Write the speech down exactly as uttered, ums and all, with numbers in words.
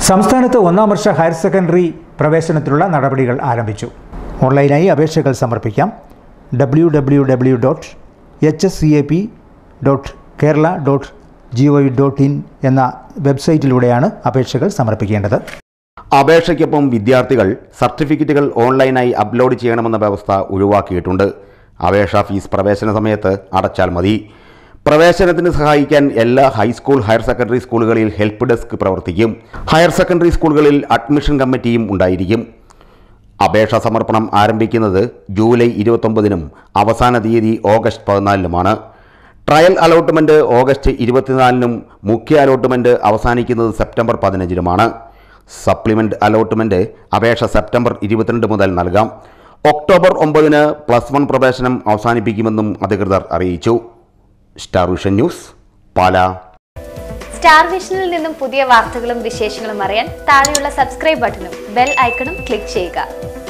സംസ്ഥാനത്ത് ഒന്നാം വർഷ higher secondary പ്രവേശനത്തിനുള്ള നടപടികൾ ആരംഭിച്ചു. ഓൺലൈനായി അപേക്ഷകൾ സമർപ്പിക്കാം. W W W dot H S C A P dot Kerala dot G O V dot in എന്ന വെബ്സൈറ്റിലൂടെയാണ് അപേക്ഷകൾ സമർപ്പിക്കേണ്ടത്. അപേക്ഷയ്ക്കൊപ്പം വിദ്യാർത്ഥികൾ സർട്ടിഫിക്കറ്റുകൾ ഓൺലൈനായി അപ്ലോഡ് ചെയ്യണമെന്ന വ്യവസ്ഥ ഒഴിവാക്കിയിട്ടുണ്ട്. അപേക്ഷാ ഫീസ് പ്രവേശന സമയത്ത് അടച്ചാൽ മതി. പ്രവേശനത്തിന് സഹായിക്കാൻ എല്ലാ ഹൈസ്കൂൾ ഹയർ സെക്കൻഡറി സ്കൂളുകളിൽ ഹെൽപ്പ് ഡെസ്ക് പ്രവർത്തിക്കും. ഹയർ സെക്കൻഡറി സ്കൂളുകളിൽ അഡ്മിഷൻ കമ്മിറ്റിയും ഉണ്ടായിരിക്കും. അപേക്ഷാ സമർപ്പണം ആരംഭിക്കുന്നത് ജൂലൈ ഇരുപത്തൊമ്പതിനും അവസാന തീയതി ഓഗസ്റ്റ് പതിനാലിനുമാണ്. ട്രയൽ അലോട്ട്മെൻറ്റ് ഓഗസ്റ്റ് ഇരുപത്തിനാലിനും മുഖ്യ അലോട്ട്മെൻറ്റ് അവസാനിക്കുന്നത് സെപ്റ്റംബർ പതിനഞ്ചിനുമാണ്. സപ്ലിമെൻ്റ് അലോട്ട്മെൻറ്റ് അപേക്ഷ സെപ്റ്റംബർ ഇരുപത്തിരണ്ട് മുതൽ നൽകാം. ഒക്ടോബർ ഒമ്പതിന് പ്ലസ് വൺ പ്രവേശനം അവസാനിപ്പിക്കുമെന്നും അധികൃതർ അറിയിച്ചു. Star vision news, Pala. Star വിഷനിൽ നിന്നും പുതിയ വാർത്തകളും വിശേഷങ്ങളും അറിയാൻ താഴെയുള്ള സബ്സ്ക്രൈബ് ബട്ടണും ബെൽ ഐക്കണും ക്ലിക്ക് ചെയ്യുക.